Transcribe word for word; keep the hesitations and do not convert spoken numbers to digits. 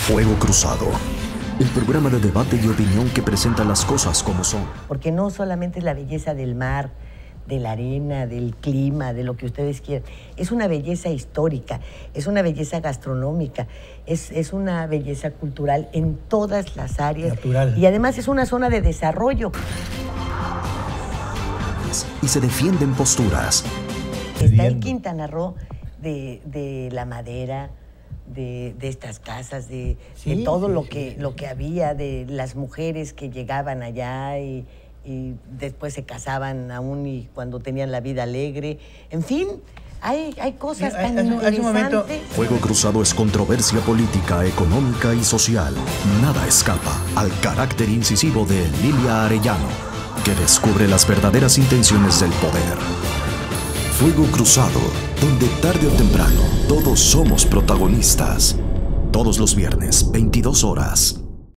Fuego Cruzado, el programa de debate y opinión que presenta las cosas como son. Porque no solamente es la belleza del mar, de la arena, del clima, de lo que ustedes quieran. Es una belleza histórica, es una belleza gastronómica, es, es una belleza cultural en todas las áreas. Natural. Y además es una zona de desarrollo. Y se defienden posturas. Está el Quintana Roo de, de la madera, de, de estas casas, de, Sí, de todo sí, lo, sí, que, sí. lo que había, de las mujeres que llegaban allá y, y después se casaban aún y cuando tenían la vida alegre. En fin, hay, hay cosas Mira, tan hace un- hace un momento- interesantes. Fuego Cruzado es controversia política, económica y social. Nada escapa al carácter incisivo de Lilia Arellano, que descubre las verdaderas intenciones del poder. Fuego Cruzado, donde tarde o temprano todos somos protagonistas. Todos los viernes, veintidós horas.